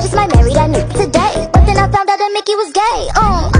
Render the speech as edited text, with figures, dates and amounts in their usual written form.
just might marry that nigga today. But then I found out that Mickey was gay.